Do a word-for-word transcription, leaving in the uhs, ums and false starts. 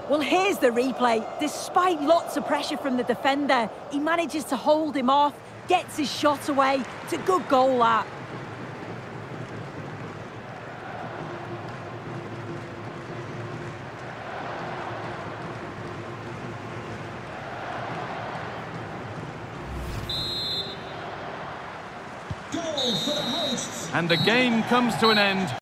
Well, here's the replay. Despite lots of pressure from the defender, he manages to hold him off, gets his shot away. It's a good goal, that. And the game comes to an end.